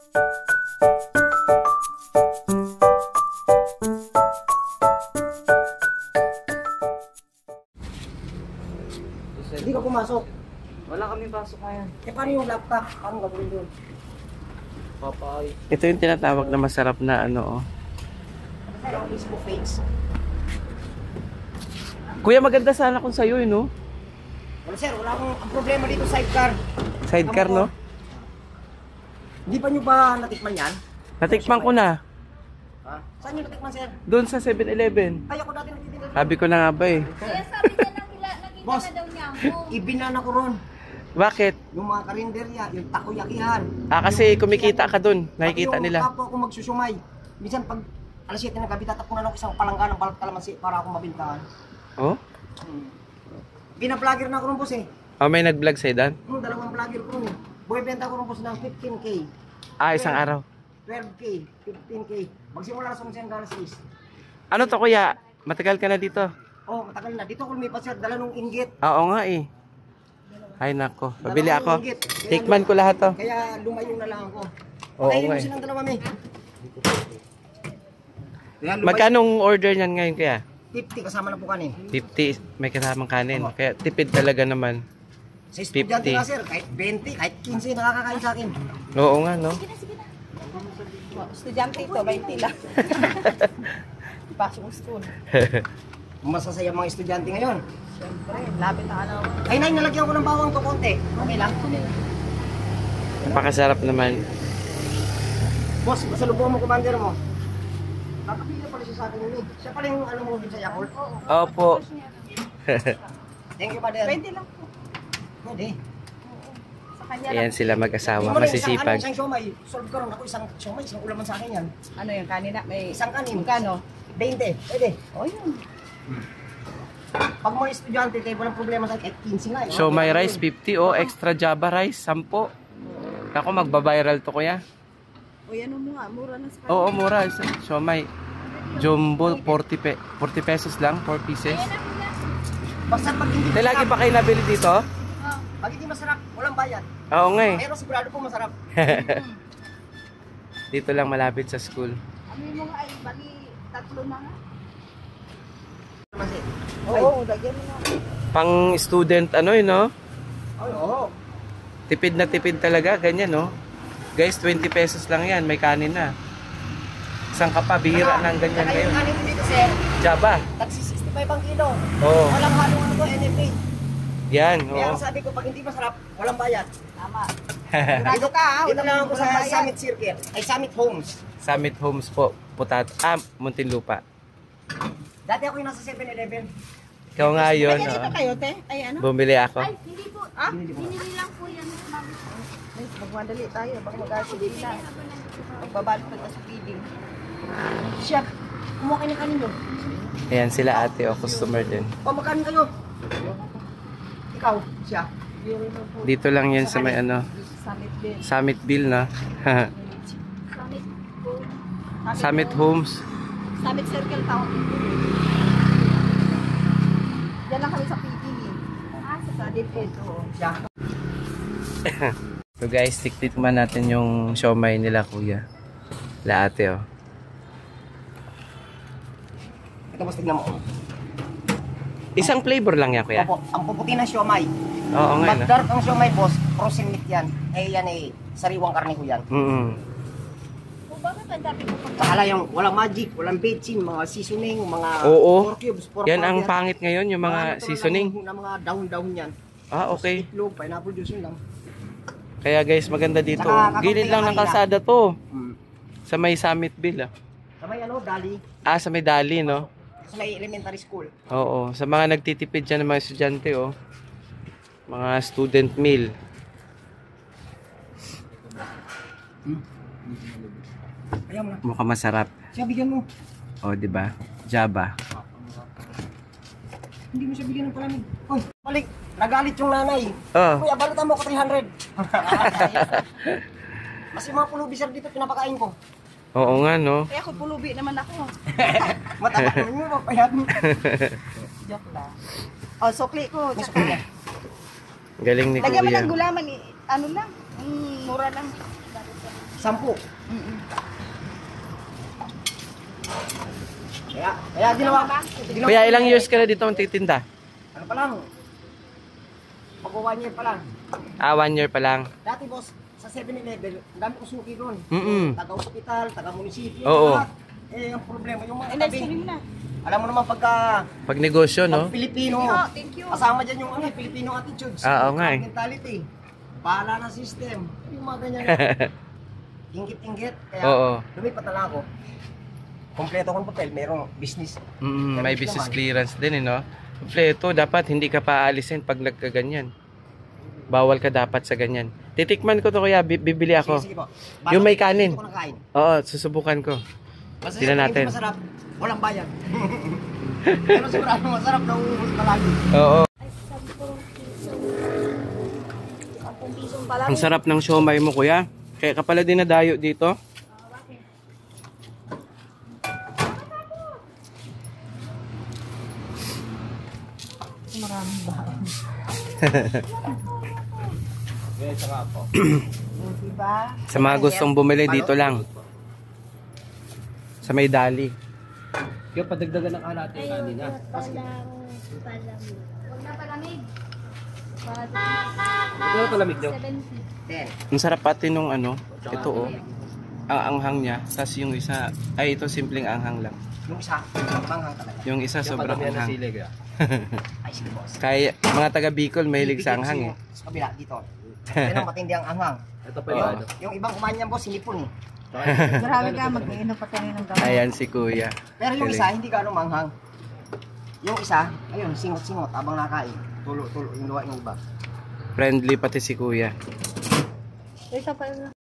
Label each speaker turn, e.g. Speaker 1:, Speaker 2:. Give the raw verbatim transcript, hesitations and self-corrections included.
Speaker 1: Hindi ka pumasok.
Speaker 2: Wala kami pasok ngayon.
Speaker 1: Eh paano yung laptop? Paano gagawin doon?
Speaker 2: Papay.
Speaker 3: Ito yung tinatawag na masarap na ano, oh.
Speaker 1: Kasi ang Facebook page.
Speaker 3: Kuya, maganda sana kung sa'yo, eh, no?
Speaker 1: Wala sir, wala akong ang problema dito sidecar.
Speaker 3: Sidecar, no?
Speaker 1: Hindi pa nyo ba natikman yan?
Speaker 3: Natikman ko na.
Speaker 1: Ha? Saan nyo natikman sir?
Speaker 3: Doon sa seven eleven.
Speaker 1: Ay ako dati nagtitinda.
Speaker 3: Sabi ko na nga ba, eh.
Speaker 4: Kaya sabi niya nang ila, nakita
Speaker 1: Boss,
Speaker 4: na daw niya ako.
Speaker 1: Ibinana ko ron.
Speaker 3: Bakit?
Speaker 1: Yung mga karinderya, yung takoyakihan.
Speaker 3: Ah, kasi kumikita ka doon. Nakikita
Speaker 1: Pati
Speaker 3: nila.
Speaker 1: Yung kapwa ako magsusumay. Minsan pag alas siyete ng gabi, tatapunan ako isang palangga ng balot kalamansi para ako mabintahan.
Speaker 3: Oh?
Speaker 1: Hmm. Bina-vlogger na ako ron boss eh.
Speaker 3: Oh, may nag-vlog sa'yo, Dan?
Speaker 1: Hmm, dalawang vlogger ko ron eh. Buwebenta ko ron boss ng fifteen K.
Speaker 3: Ah, isang araw.
Speaker 1: twelve K, fifteen K. Magsimula sa kung alas is.
Speaker 3: Ano to, kuya? Matagal ka na dito?
Speaker 1: Oh, matagal na. Dito ako lumipat sir, dala nung inggit.
Speaker 3: Oo nga, eh. Ay, nako. Pabili
Speaker 1: Dala
Speaker 3: ako.
Speaker 1: nung inggit. Kaya
Speaker 3: Tikman
Speaker 1: lum-
Speaker 3: ko lahat to.
Speaker 1: Kaya lumayo na lang ako.
Speaker 3: Oo
Speaker 1: Patayin
Speaker 3: nga
Speaker 1: mo
Speaker 3: eh.
Speaker 1: silang dalawa, may. Kaya lumayo-
Speaker 3: Magkanong order niyan ngayon, kaya?
Speaker 1: fifty kasama na po kanin.
Speaker 3: fifty, may kasamang kanin. Kaya tipid talaga naman.
Speaker 1: Sa estudyante
Speaker 3: fifty.
Speaker 1: nga sir, kahit twenty, kahit fifteen nakakakain sa akin.
Speaker 3: Oo nga, no?
Speaker 4: Estudyante ito, twenty lang. Pasok school.
Speaker 1: Masasaya mga estudyante ngayon.
Speaker 4: Siyempre, lapit na ano.
Speaker 1: Ay, nay, nalagyan ko ng bawang to konti. Okay lang.
Speaker 3: Napakasarap naman.
Speaker 1: Boss, masalubong mo commander mo. Kakapila pala siya sa akin yun eh. Siya pala yung ano mo din sa Yakult.
Speaker 3: Opo.
Speaker 1: Thank you, Pader.
Speaker 4: twenty lang po.
Speaker 1: Pwede.
Speaker 4: Sa kanya
Speaker 3: Ayan
Speaker 4: lang.
Speaker 3: sila mag-asawa,
Speaker 1: Hindi mo rin isang, ano,
Speaker 3: masisipag.
Speaker 1: isang siomay. Solve ko rin ako isang siomay. Isang ulaman sa akin yan.
Speaker 4: Ano yung kanina? May
Speaker 1: Isang kanin.
Speaker 4: Magkano?
Speaker 1: twenty. Pwede.
Speaker 4: O yun.
Speaker 1: Pag mga estudyante, kayo walang problema sa akin. Kahit fifteen nga. eh.
Speaker 3: So, may rice fifty o extra Java rice, ten. Ako, magbabiral to, kuya.
Speaker 4: O yan mo nga, mura na sa kanya.
Speaker 3: Oo, mura. So, may jumbo, forty, pe forty pesos lang, four pieces.
Speaker 1: Basta pag hindi
Speaker 3: Tay, lagi ba kayo nabili dito?
Speaker 1: Pag hindi masarap, walang bayad.
Speaker 3: Oo nga, eh.
Speaker 1: Pero sigurado po masarap.
Speaker 3: Dito lang malapit sa school.
Speaker 4: Ano mo nga ay, bali tatlo na nga.
Speaker 1: Kasi,
Speaker 4: Oo, lagyan mo nga.
Speaker 3: Pang student, ano yun, no?
Speaker 1: Oo. Oo.
Speaker 3: Tipid na tipid talaga, ganyan, no? Guys, twenty pesos lang yan, may kanin na. Isang kapa, bihira ng ganyan
Speaker 1: Saka
Speaker 3: ngayon.
Speaker 1: yung kanin dito, sir.
Speaker 3: Java.
Speaker 1: Taxi sixty-five ang kilo.
Speaker 3: Oo.
Speaker 1: Walang halong ano to, N F A.
Speaker 3: Yan,
Speaker 1: Kaya
Speaker 3: oo.
Speaker 1: ang sabi ko, pag hindi masarap, walang bayad.
Speaker 4: Tama. Sigurado ka, ha?
Speaker 1: Dito lang ako sa
Speaker 4: walang bayad.
Speaker 1: Summit Circle. Ay, Summit Homes.
Speaker 3: Summit Homes po, Putat, ah, Muntinlupa.
Speaker 1: Dati ako yung nasa seven eleven.
Speaker 3: Ikaw nga yun,
Speaker 4: Ay, ganito
Speaker 3: no?
Speaker 4: kayo, te? Ay, ano?
Speaker 3: Bumili ako.
Speaker 4: Ay, hindi po. Ah? Binili lang po yan. Ay, magmadali tayo. Baka mag-asibig na. Magbabalot pa sa feeding.
Speaker 1: Chef, kumuha kayo ng kanin yun.
Speaker 3: Ayan sila ate, o customer din.
Speaker 1: O, magkanin kayo. Ikaw, siya.
Speaker 3: Dito lang yan sa may ano,
Speaker 4: Summit din.
Speaker 3: Summit Bill, no?
Speaker 4: Summit po.
Speaker 3: Summit Homes.
Speaker 4: Summit Circle Town. Yan lang kami sa P D E. Ah, sa Summit ito.
Speaker 1: Siya.
Speaker 3: So guys, tiktikman natin yung siomay nila kuya. La ate, oh.
Speaker 1: Ito, boss, tignan mo.
Speaker 3: Isang flavor lang yan kuya.
Speaker 1: Opo, ang puputi ng siomay.
Speaker 3: Oo nga, no?
Speaker 1: Mag-dark ang siomay, boss. Frozen meat yan. Eh, yan eh, sariwang karne ko yan.
Speaker 3: Mm -mm.
Speaker 4: O, bakit ang dami ko pag...
Speaker 1: Saka yung walang magic, walang betchin, mga seasoning, mga
Speaker 3: Oo.
Speaker 1: four cubes, four
Speaker 3: Yan ang
Speaker 1: powder.
Speaker 3: pangit ngayon, yung mga
Speaker 1: natural
Speaker 3: seasoning.
Speaker 1: Na, na mga down-down yan.
Speaker 3: Ah, okay.
Speaker 1: Itlog, pineapple juice yun lang.
Speaker 3: Kaya guys, maganda dito.
Speaker 1: Saka,
Speaker 3: Gilid lang ng
Speaker 1: kakapila
Speaker 3: kalsada to.
Speaker 1: Hmm.
Speaker 3: Sa may Summit Bill, ah.
Speaker 1: Sa may ano, Dali,
Speaker 3: Ah, sa may Dali, no?
Speaker 1: sa may elementary school.
Speaker 3: Oo. Sa mga nagtitipid dyan ng mga estudyante, oh. Mga student meal.
Speaker 1: Hmm. Ayaw mo na.
Speaker 3: Mukhang masarap.
Speaker 1: Siya, bigyan mo.
Speaker 3: Oh, di ba? Java.
Speaker 1: Hindi mo siya bigyan ng palamig. Uy, balik. Nagalit yung nanay.
Speaker 3: Oh.
Speaker 1: Kuya, balutan mo ko three hundred. Mas yung mga pulubi sir dito, pinapakain ko.
Speaker 3: Oo nga, no?
Speaker 4: Eh, ako pulubi naman ako.
Speaker 1: Matapos mo, mapayat mo.
Speaker 4: Joke lang. O, sukli ko.
Speaker 1: Mas kuya.
Speaker 3: Galing ni
Speaker 4: Lagyan mo
Speaker 3: kuya.
Speaker 4: ng gulaman. eh, Ano lang. Mm, mura lang.
Speaker 1: Sampu.
Speaker 4: Mm-mm.
Speaker 1: Kaya, kaya ginawa ba?
Speaker 3: Kuya, ilang years ka na dito magtitinda?
Speaker 1: Ano pa lang? Pag-one year pa lang.
Speaker 3: Ah, one year pa lang.
Speaker 1: Dati boss, sa seven eleven, ang dami kong suki doon.
Speaker 3: Mm-mm.
Speaker 1: Taga-hospital, taga-munisipyo.
Speaker 3: Oo.
Speaker 1: lahat. Eh, ang problema, yung mga
Speaker 4: Eh,
Speaker 1: tabi.
Speaker 4: nag-stream na.
Speaker 1: Alam mo naman pagka
Speaker 3: Pag negosyo,
Speaker 1: pag
Speaker 3: no?
Speaker 1: Pilipino,
Speaker 4: Oh, thank you.
Speaker 1: kasama dyan yung ano, eh, Filipino attitudes.
Speaker 3: Ah, oo nga eh.
Speaker 1: Mentality. Bahala na system. Yung mga ganyan. Ingit-ingit. Kaya
Speaker 3: Oo.
Speaker 1: lumipat na lang ako. Kompleto kong papel, merong business.
Speaker 3: Mm, may business clearance din, eh, no? Kompleto, dapat hindi ka paalisin pag nagkaganyan. Bawal ka dapat sa ganyan. Titikman ko to kuya, bi- bibili ako.
Speaker 1: Sige, sige po.
Speaker 3: Yung may
Speaker 1: Basta
Speaker 3: kanin.
Speaker 1: dito ko nakain.
Speaker 3: Oo, susubukan ko.
Speaker 1: Basta
Speaker 3: Tingnan
Speaker 1: yung
Speaker 3: natin.
Speaker 1: hindi masarap, walang bayad. Pero sigurado masarap na uuwi palagi.
Speaker 3: Oo.
Speaker 4: sampung piso. sampung pisong pala.
Speaker 3: Ang sarap ng siomay mo kuya. Kaya ka pala dinadayo dito.
Speaker 4: Maraming baon. Diba?
Speaker 3: Sa mga gustong bumili dito lang. Sa may dali.
Speaker 2: Kaya padagdagan ng alat yung kanina.
Speaker 5: Palang palamig. Huwag na palamig.
Speaker 2: Ito palamig daw.
Speaker 5: seventy.
Speaker 1: Ten.
Speaker 3: Ang sarap pati nung ano, ito oh. Ang anghang niya, tas yung isa, ay ito simpleng anghang lang.
Speaker 1: Yung isa, manghang talaga.
Speaker 3: Yung isa sobrang
Speaker 2: Padamihan ng
Speaker 3: anghang.
Speaker 2: silig ah.
Speaker 1: Ay, sige boss.
Speaker 3: Kaya mga taga Bicol mahilig sa anghang eh.
Speaker 1: Sa kabila, dito. Yan ang matindi ang anghang.
Speaker 2: Ito pa yung ano.
Speaker 1: Yung, yung ibang kumain niyan boss, sinipon eh.
Speaker 4: Marami ka, mag-iinom pa tayo ng gamot.
Speaker 3: Ayan si kuya.
Speaker 1: Pero yung
Speaker 3: Galing.
Speaker 1: isa, hindi gano'ng manghang. Yung isa, ayun, singot-singot habang nakain. Tulo-tulo yung luwa yung iba.
Speaker 3: Friendly pati si kuya.
Speaker 4: Ito pa yun.